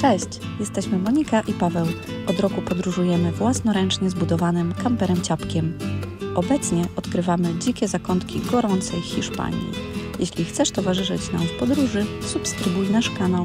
Cześć, jesteśmy Monika i Paweł. Od roku podróżujemy własnoręcznie zbudowanym kamperem Ciapkiem. Obecnie odkrywamy dzikie zakątki gorącej Hiszpanii. Jeśli chcesz towarzyszyć nam w podróży, subskrybuj nasz kanał.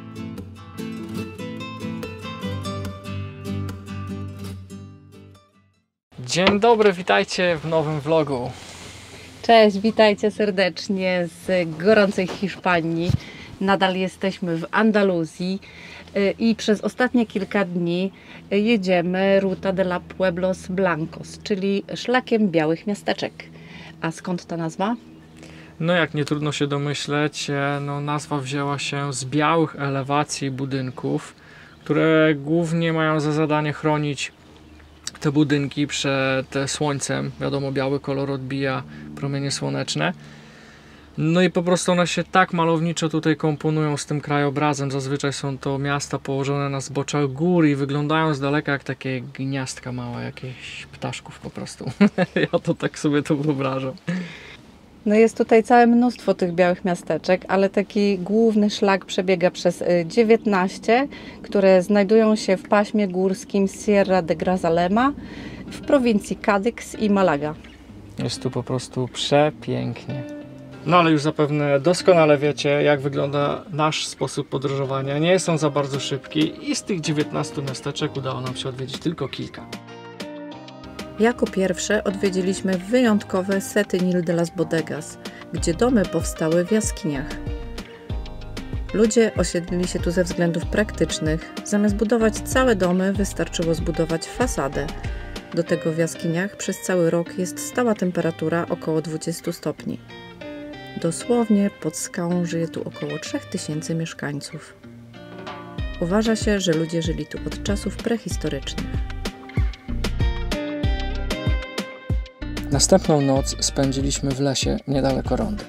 Dzień dobry, witajcie w nowym vlogu. Cześć, witajcie serdecznie z gorącej Hiszpanii. Nadal jesteśmy w Andaluzji i przez ostatnie kilka dni jedziemy Ruta de la Pueblos Blancos, czyli szlakiem białych miasteczek. A skąd ta nazwa? No jak nie trudno się domyśleć, nazwa wzięła się z białych elewacji budynków, które głównie mają za zadanie chronić te budynki przed słońcem. Wiadomo, biały kolor odbija promienie słoneczne. No i po prostu one się tak malowniczo tutaj komponują z tym krajobrazem. Zazwyczaj są to miasta położone na zboczach gór i wyglądają z daleka jak takie gniazdka małe, jakichś ptaszków po prostu. Ja to tak sobie to wyobrażam. No jest tutaj całe mnóstwo tych białych miasteczek, ale taki główny szlak przebiega przez 19, które znajdują się w paśmie górskim Sierra de Grazalema w prowincji Cadix i Malaga. Jest tu po prostu przepięknie. No ale już zapewne doskonale wiecie, jak wygląda nasz sposób podróżowania. Nie jest on za bardzo szybki i z tych 19 miasteczek udało nam się odwiedzić tylko kilka. Jako pierwsze odwiedziliśmy wyjątkowe Setenil de las Bodegas, gdzie domy powstały w jaskiniach. Ludzie osiedlili się tu ze względów praktycznych. Zamiast budować całe domy, wystarczyło zbudować fasadę. Do tego w jaskiniach przez cały rok jest stała temperatura około 20 stopni. Dosłownie pod skałą żyje tu około 3000 mieszkańców. Uważa się, że ludzie żyli tu od czasów prehistorycznych. Następną noc spędziliśmy w lesie niedaleko rondy.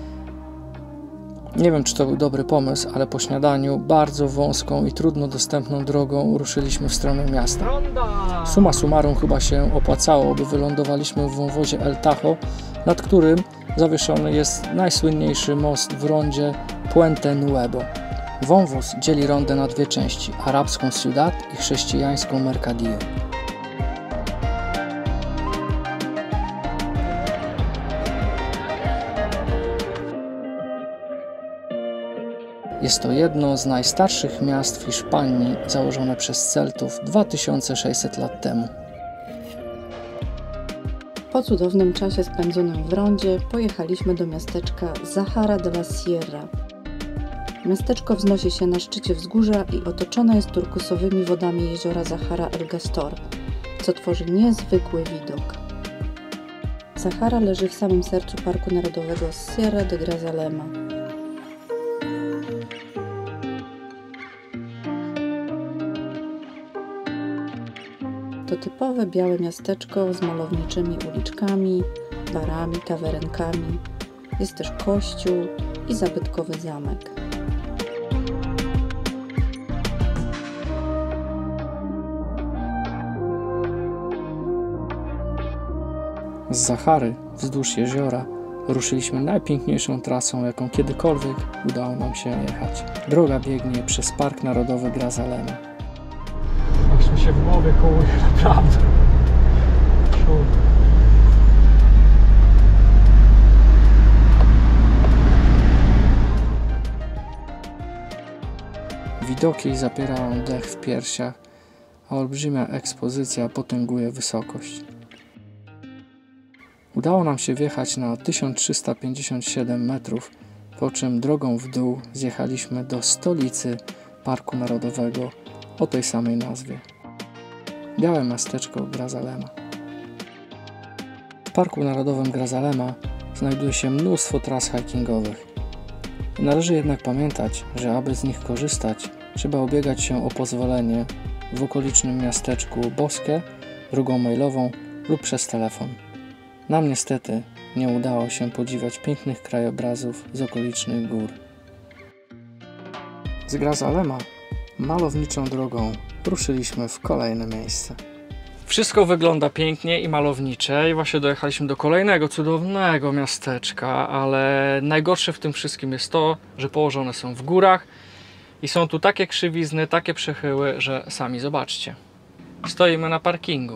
Nie wiem, czy to był dobry pomysł, ale po śniadaniu bardzo wąską i trudno dostępną drogą ruszyliśmy w stronę miasta. Summa summarum chyba się opłacało, bo wylądowaliśmy w wąwozie El Tajo, nad którym zawieszony jest najsłynniejszy most w rondzie Puente Nuevo. Wąwóz dzieli rondę na dwie części, arabską Ciudad i chrześcijańską Mercadillo. Jest to jedno z najstarszych miast w Hiszpanii, założone przez Celtów 2600 lat temu. Po cudownym czasie spędzonym w rondzie pojechaliśmy do miasteczka Zahara de la Sierra. Miasteczko wznosi się na szczycie wzgórza i otoczone jest turkusowymi wodami jeziora Zahara el Gastor, co tworzy niezwykły widok. Zahara leży w samym sercu Parku Narodowego Sierra de Grazalema. To typowe białe miasteczko z malowniczymi uliczkami, barami, kawiarenkami. Jest też kościół i zabytkowy zamek. Z Zahary wzdłuż jeziora ruszyliśmy najpiękniejszą trasą, jaką kiedykolwiek udało nam się jechać. Droga biegnie przez Park Narodowy Grazalema. Aż mi się w głowie kołuje, naprawdę. Widoki zapierają dech w piersiach, a olbrzymia ekspozycja potęguje wysokość. Udało nam się wjechać na 1357 metrów, po czym drogą w dół zjechaliśmy do stolicy Parku Narodowego o tej samej nazwie. Białe miasteczko Grazalema. W Parku Narodowym Grazalema znajduje się mnóstwo tras hikingowych. Należy jednak pamiętać, że aby z nich korzystać, trzeba ubiegać się o pozwolenie w okolicznym miasteczku Bosque, drogą mailową lub przez telefon. Nam niestety nie udało się podziwiać pięknych krajobrazów z okolicznych gór. Z Grazalema malowniczą drogą ruszyliśmy w kolejne miejsce. Wszystko wygląda pięknie i malownicze i właśnie dojechaliśmy do kolejnego cudownego miasteczka, ale najgorsze w tym wszystkim jest to, że położone są w górach I są tu takie krzywizny, takie przechyły, że sami zobaczcie. Stoimy na parkingu.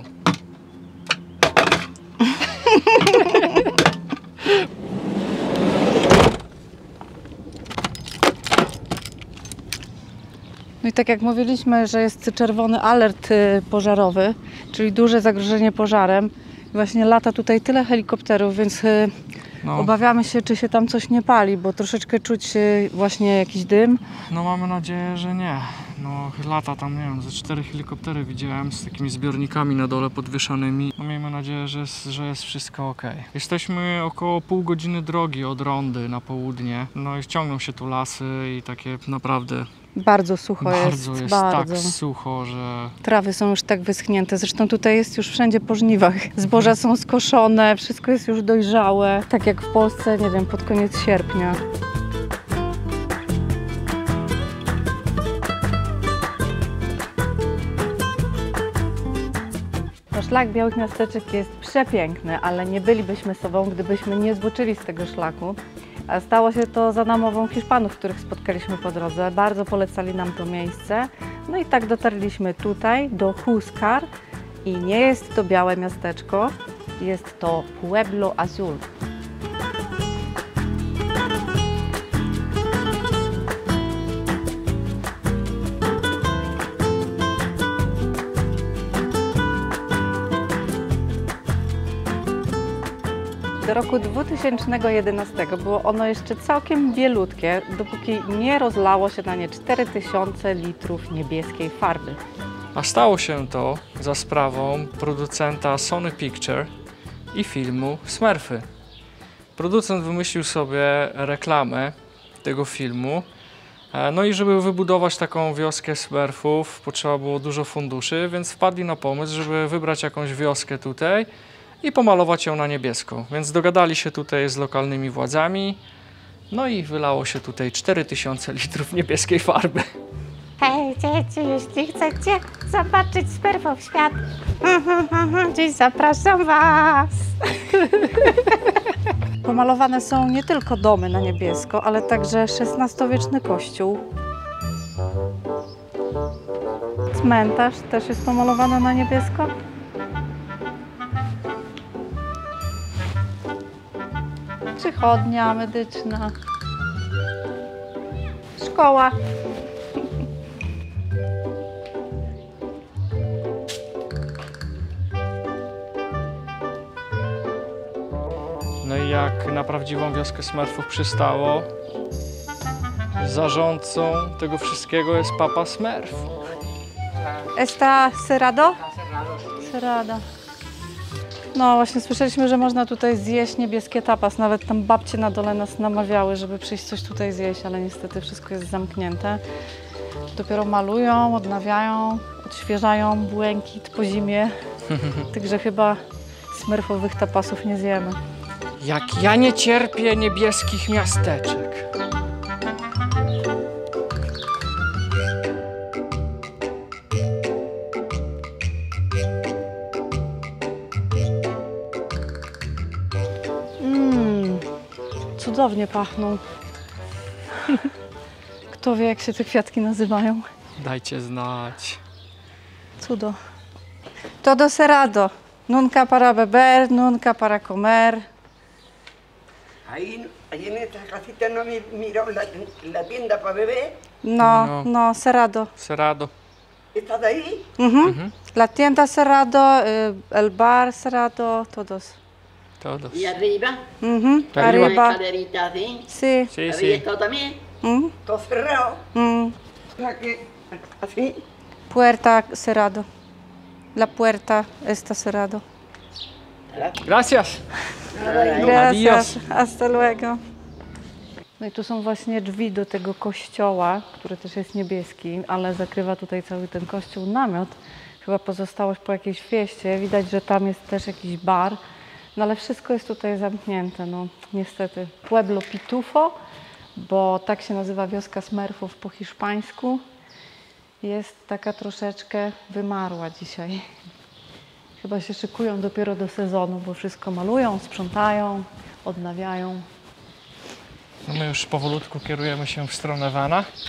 No i tak jak mówiliśmy, że jest czerwony alert pożarowy, czyli duże zagrożenie pożarem. Właśnie lata tutaj tyle helikopterów, więc obawiamy się, czy się tam coś nie pali, bo troszeczkę czuć właśnie jakiś dym. No mamy nadzieję, że nie. No lata tam, nie wiem, ze 4 helikoptery widziałem z takimi zbiornikami na dole podwieszanymi. No miejmy nadzieję, że jest wszystko ok. Jesteśmy około pół godziny drogi od Rondy na południe. No i ciągną się tu lasy i takie naprawdę... Bardzo sucho Bardzo jest. jest Bardzo. tak sucho, że... Trawy są już tak wyschnięte. Zresztą tutaj jest już wszędzie po żniwach. Zboża są skoszone, wszystko jest już dojrzałe. Tak jak w Polsce, nie wiem, pod koniec sierpnia. No, szlak Białych Miasteczek jest przepiękny, ale nie bylibyśmy sobą, gdybyśmy nie zboczyli z tego szlaku. A stało się to za namową Hiszpanów, których spotkaliśmy po drodze. Bardzo polecali nam to miejsce. No i tak dotarliśmy tutaj, do Huáscar. I nie jest to białe miasteczko, jest to Pueblo Azul. Do roku 2011 było ono jeszcze całkiem bielutkie, dopóki nie rozlało się na nie 4000 litrów niebieskiej farby. A stało się to za sprawą producenta Sony Picture i filmu Smurfy. Producent wymyślił sobie reklamę tego filmu. No i żeby wybudować taką wioskę Smurfów, potrzeba było dużo funduszy, więc wpadli na pomysł, żeby wybrać jakąś wioskę tutaj i pomalować ją na niebiesko. Więc dogadali się tutaj z lokalnymi władzami, no i wylało się tutaj 4000 litrów niebieskiej farby. Hej dzieci, jeśli chcecie zobaczyć Smurfów świat, dziś zapraszam was. Pomalowane są nie tylko domy na niebiesko, ale także XVI-wieczny kościół. Cmentarz też jest pomalowany na niebiesko. Przychodnia medyczna. Szkoła. No i jak na prawdziwą wioskę Smurfów przystało, zarządcą tego wszystkiego jest Papa Smurf. Está cerrado? Cerrado. No właśnie słyszeliśmy, że można tutaj zjeść niebieskie tapas. Nawet tam babcie na dole nas namawiały, żeby przyjść coś tutaj zjeść, ale niestety wszystko jest zamknięte. Dopiero malują, odnawiają, odświeżają błękit po zimie. Także chyba smurfowych tapasów nie zjemy. Jak ja nie cierpię niebieskich miasteczek. Cudownie pachną. Kto wie, jak się te kwiatki nazywają? Dajcie znać. Cudo. Todo cerrado. Nunca para beber, nunca para comer. Ahí en esta casita no miro la tienda para bebé. No, cerrado. Cerrado. ¿Estás de ahí? La tienda cerrado, el bar cerrado, todos. Todos. Y arriba, Arriba. Arriba. escalerita así. Sí. Sí, Había sí. estado también. Todo cerrado. Mm. O sea que, así. Puerta cerrado. La puerta está cerrado. Gracias. Gracias. Hasta luego. No i tu są właśnie drzwi do tego kościoła, który też jest niebieski, ale zakrywa tutaj cały ten kościół namiot. Chyba pozostałość po jakiejś fieście. Widać, że tam jest też jakiś bar. No ale wszystko jest tutaj zamknięte, no niestety. Pueblo Pitufo, bo tak się nazywa wioska Smurfów po hiszpańsku, jest taka troszeczkę wymarła dzisiaj. Chyba się szykują dopiero do sezonu, bo wszystko malują, sprzątają, odnawiają. No my już powolutku kierujemy się w stronę Vana.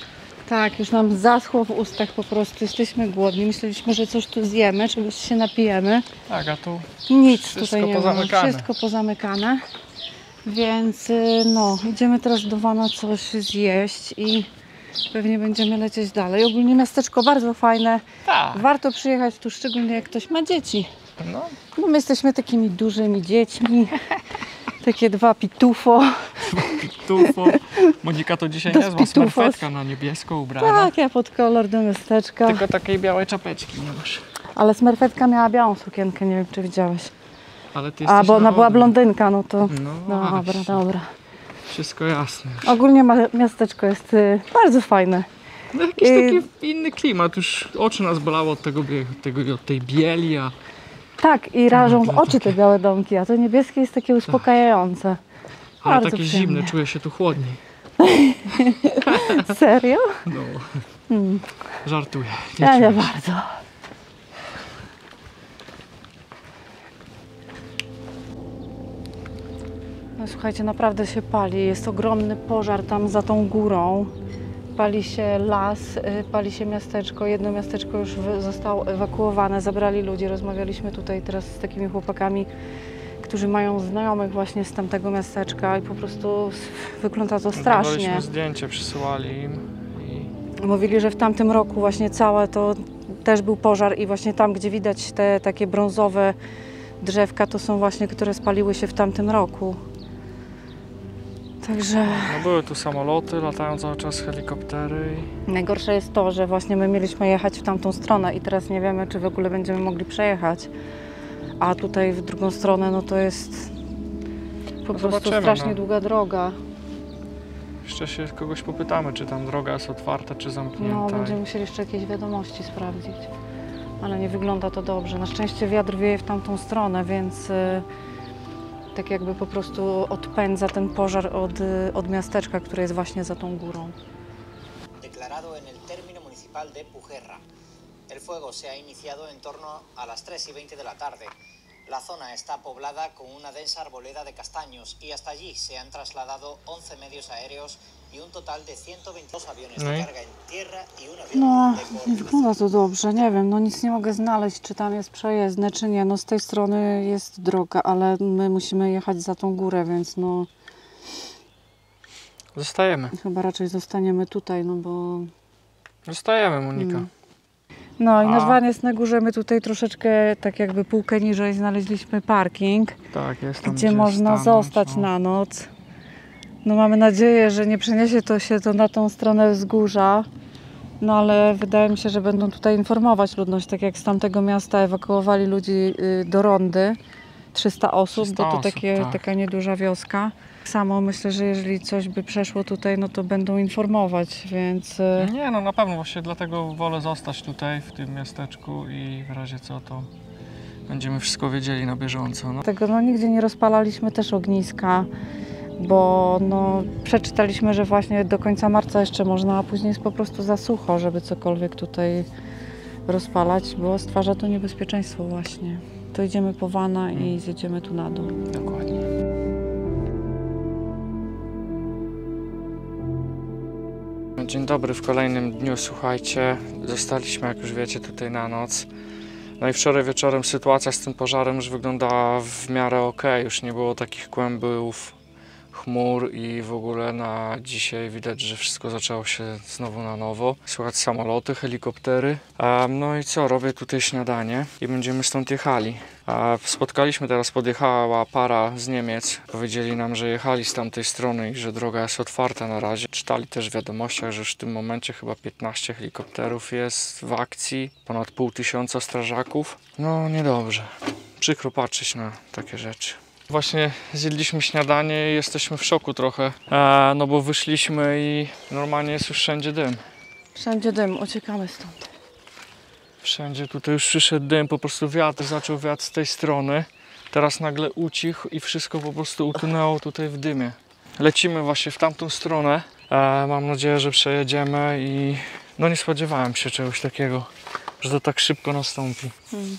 Tak, już nam zaschło w ustach po prostu, jesteśmy głodni. Myśleliśmy, że coś tu zjemy, czegoś się napijemy. Tak, a tu Nic wszystko tutaj nie ma, pozamykane. wszystko pozamykane. Więc no, idziemy teraz do Vana coś zjeść i pewnie będziemy lecieć dalej. Ogólnie miasteczko bardzo fajne, Tak. warto przyjechać tu, szczególnie jak ktoś ma dzieci. No, Bo my jesteśmy takimi dużymi dziećmi, takie dwa pitufo. pitufo. Monika to dzisiaj To niezła pitufos. smerfetka na niebiesko ubrana. Tak, ja pod kolor do miasteczka. Tylko takiej białej czapeczki nie masz. Ale smerfetka miała białą sukienkę, nie wiem czy widziałeś. Ale ty A, jesteś bo ona była nawodny. blondynka, no to No dobra, właśnie. dobra. Wszystko jasne. Ogólnie miasteczko jest bardzo fajne. No jakiś taki inny klimat. Już oczy nas bolało od od tej bieli, a Tak, i rażą w No, oczy te białe domki, a to niebieskie jest takie uspokajające. ale Bardzo takie przyjemnie. zimne, czuję się tu chłodniej. Serio? No. Żartuję. Ja nie czuję się. bardzo. No słuchajcie, naprawdę się pali. Jest ogromny pożar tam za tą górą. Pali się las, pali się miasteczko. Jedno miasteczko już zostało ewakuowane, zabrali ludzi. Rozmawialiśmy tutaj teraz z takimi chłopakami, którzy mają znajomych właśnie z tamtego miasteczka i po prostu wygląda to strasznie. Dawaliśmy zdjęcie, przysyłali im i Mówili, że w tamtym roku właśnie całe to też był pożar i właśnie tam, gdzie widać te takie brązowe drzewka, to są właśnie, które spaliły się w tamtym roku. Także no były tu samoloty, latają cały czas helikoptery najgorsze jest to, że właśnie my mieliśmy jechać w tamtą stronę i teraz nie wiemy, czy w ogóle będziemy mogli przejechać. A tutaj w drugą stronę, no to jest po prostu zobaczymy, strasznie no. długa droga. Jeszcze się kogoś popytamy, czy tam droga jest otwarta, czy zamknięta. No, będziemy musieli jeszcze jakieś wiadomości sprawdzić. Ale nie wygląda to dobrze. Na szczęście wiatr wieje w tamtą stronę, więc tak jakby po prostu odpędza ten pożar od miasteczka, które jest właśnie za tą górą. Declarado en el término municipal de Pujerra. El fuego se ha iniciado en torno a las 3:20 de la tarde. La zona está poblada con una densa arboleda de castaños y hasta allí se han trasladado 11 medios aéreos y un total de 122 aviones de carga en tierra y un avión No, de nie coordinación. wygląda to dobrze. Nie wiem, no nic nie mogę znaleźć, czy tam jest przejezdne, czy nie. No z tej strony jest droga, ale my musimy jechać za tą górę, więc no Zostajemy. chyba raczej zostaniemy tutaj, no bo... Zostajemy, Monika. No i nasz A. van jest na górze, my tutaj troszeczkę tak jakby półkę niżej znaleźliśmy parking, Tak, jest tam gdzie można stanąć, zostać no. na noc. No mamy nadzieję, że nie przeniesie się to na tą stronę wzgórza, no ale wydaje mi się, że będą tutaj informować ludność, tak jak z tamtego miasta ewakuowali ludzi do Rondy, 300 osób, 300 bo to osób, tak. taka nieduża wioska. Tak samo myślę, że jeżeli coś by przeszło tutaj, no to będą informować, więc... Nie, no na pewno, właśnie dlatego wolę zostać tutaj, w tym miasteczku i w razie co to będziemy wszystko wiedzieli na bieżąco. No. Tego no, nigdzie nie rozpalaliśmy też ogniska, bo no, przeczytaliśmy, że właśnie do końca marca jeszcze można, a później jest po prostu za sucho, żeby cokolwiek tutaj rozpalać, bo stwarza to niebezpieczeństwo właśnie. To idziemy po vana i zjedziemy tu na dół. Dokładnie. Dzień dobry w kolejnym dniu, słuchajcie, zostaliśmy, jak już wiecie, tutaj na noc. No i wczoraj wieczorem sytuacja z tym pożarem już wyglądała w miarę okej, już nie było takich kłębów chmur i w ogóle na dzisiaj widać, że wszystko zaczęło się znowu na nowo. Słychać samoloty, helikoptery. No i co, robię tutaj śniadanie i będziemy stąd jechali. Spotkaliśmy teraz, podjechała para z Niemiec. Powiedzieli nam, że jechali z tamtej strony i że droga jest otwarta na razie. Czytali też w wiadomościach, że już w tym momencie chyba 15 helikopterów jest w akcji. Ponad 500 strażaków. No niedobrze. Przykro patrzeć na takie rzeczy. Właśnie zjedliśmy śniadanie i jesteśmy w szoku trochę, no bo wyszliśmy i normalnie jest już wszędzie dym. Wszędzie dym, uciekamy stąd. Wszędzie tutaj już przyszedł dym, po prostu zaczął wiatr z tej strony. Teraz nagle ucichł i wszystko po prostu utonęło tutaj w dymie. Lecimy właśnie w tamtą stronę. Mam nadzieję, że przejedziemy i no nie spodziewałem się czegoś takiego, że to tak szybko nastąpi.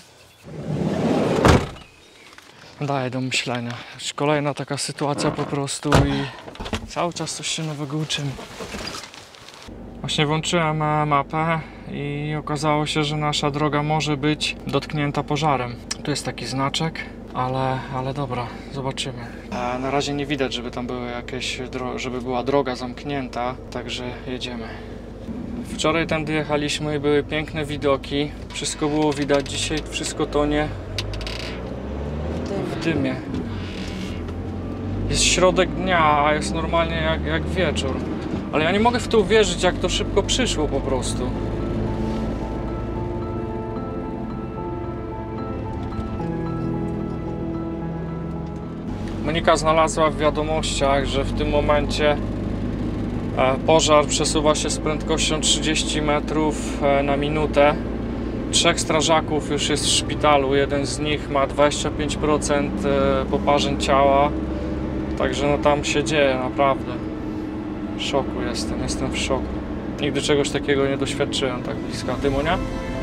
Daje do myślenia. Kolejna taka sytuacja po prostu i cały czas coś się nowego uczymy. Właśnie włączyłem mapę i okazało się, że nasza droga może być dotknięta pożarem. Tu jest taki znaczek, ale dobra, zobaczymy. Na razie nie widać, żeby tam były jakieś, żeby była droga zamknięta, także jedziemy. Wczoraj tędy jechaliśmy i były piękne widoki. Wszystko było widać, dzisiaj wszystko tonie w dymie. Jest środek dnia, a jest normalnie jak wieczór. Ale ja nie mogę w to uwierzyć, jak to szybko przyszło po prostu. Monika znalazła w wiadomościach, że w tym momencie pożar przesuwa się z prędkością 30 metrów na minutę. 3 strażaków już jest w szpitalu, jeden z nich ma 25% poparzeń ciała. Także no tam się dzieje naprawdę. W szoku jestem w szoku. Nigdy czegoś takiego nie doświadczyłem tak blisko. A ty, Monia?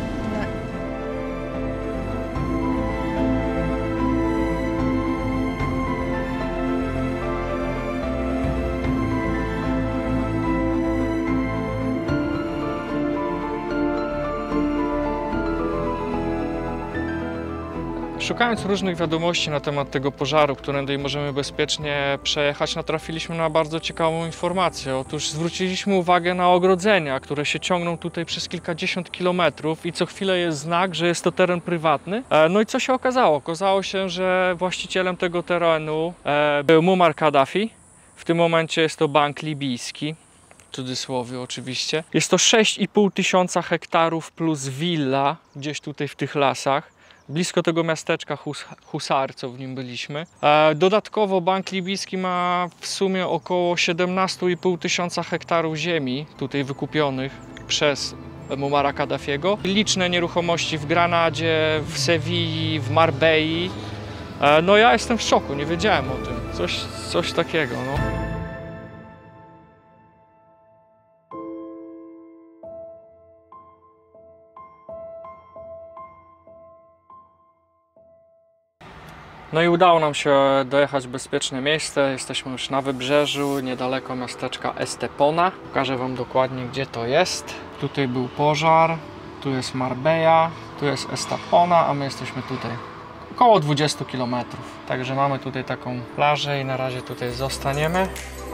Szukając różnych wiadomości na temat tego pożaru, którędy możemy bezpiecznie przejechać, natrafiliśmy na bardzo ciekawą informację. Otóż zwróciliśmy uwagę na ogrodzenia, które się ciągną tutaj przez kilkadziesiąt kilometrów i co chwilę jest znak, że jest to teren prywatny. No i co się okazało? Okazało się, że właścicielem tego terenu był Muammar Kaddafi. W tym momencie jest to bank libijski. W cudzysłowie oczywiście. Jest to 6,5 tysiąca hektarów plus willa gdzieś tutaj w tych lasach. Blisko tego miasteczka Husar, co w nim byliśmy. Dodatkowo bank libijski ma w sumie około 17,5 tysiąca hektarów ziemi tutaj wykupionych przez Muammara Kaddafiego. Liczne nieruchomości w Granadzie, w Sewilli, w Marbei. No ja jestem w szoku, nie wiedziałem o tym. Coś takiego, no. No i udało nam się dojechać w bezpieczne miejsce. Jesteśmy już na wybrzeżu, niedaleko miasteczka Estepona. Pokażę wam dokładnie, gdzie to jest. Tutaj był pożar, tu jest Marbella, tu jest Estepona, a my jesteśmy tutaj. Około 20 km. Także mamy tutaj taką plażę i na razie tutaj zostaniemy.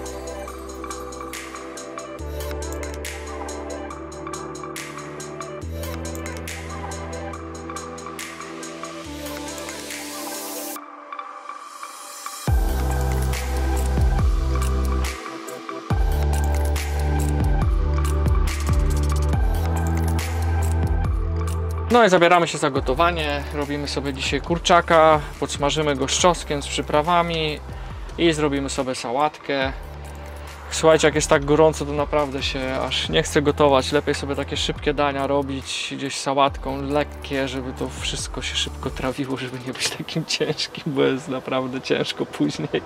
No i zabieramy się za gotowanie. Robimy sobie dzisiaj kurczaka, podsmażymy go z czosnkiem, z przyprawami i zrobimy sobie sałatkę. Słuchajcie, jak jest tak gorąco, to naprawdę się aż nie chce gotować. Lepiej sobie takie szybkie dania robić gdzieś sałatką, lekkie, żeby to wszystko się szybko trawiło, żeby nie być takim ciężkim, bo jest naprawdę ciężko później.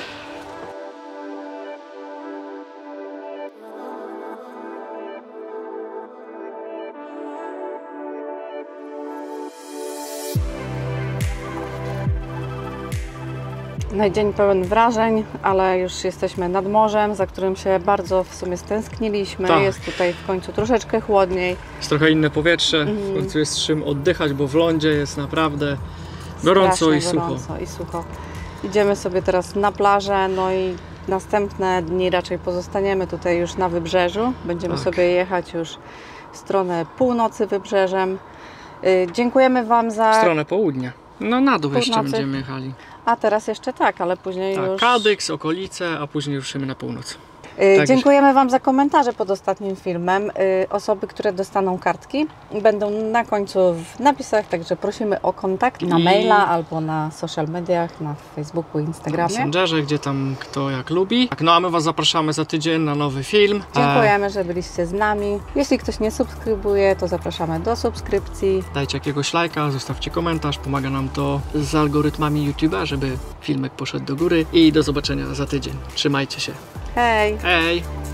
No i dzień pełen wrażeń, ale już jesteśmy nad morzem, za którym się bardzo w sumie stęskniliśmy. Tak. Jest tutaj w końcu troszeczkę chłodniej. Jest trochę inne powietrze, w końcu jest czym oddychać, bo w lądzie jest naprawdę gorąco i sucho. Gorąco i sucho. Idziemy sobie teraz na plażę, no i następne dni raczej pozostaniemy tutaj już na wybrzeżu. Będziemy sobie jechać już w stronę północy wybrzeżem. Dziękujemy Wam za... W stronę południa. No na dół jeszcze Północy. będziemy jechali. A teraz jeszcze tak, ale później Tak, już... Kadyks, okolice, a później ruszymy na północ. Dziękujemy Wam za komentarze pod ostatnim filmem. Osoby, które dostaną kartki, będą na końcu w napisach, także prosimy o kontakt na maila albo na social mediach, na Facebooku, Instagramie. Na Messengerze, gdzie tam kto jak lubi. Tak, no a my Was zapraszamy za tydzień na nowy film. Dziękujemy, że byliście z nami. Jeśli ktoś nie subskrybuje, to zapraszamy do subskrypcji. Dajcie jakiegoś lajka, zostawcie komentarz, pomaga nam to z algorytmami YouTube'a, żeby filmek poszedł do góry i do zobaczenia za tydzień. Trzymajcie się. Hej! Hej!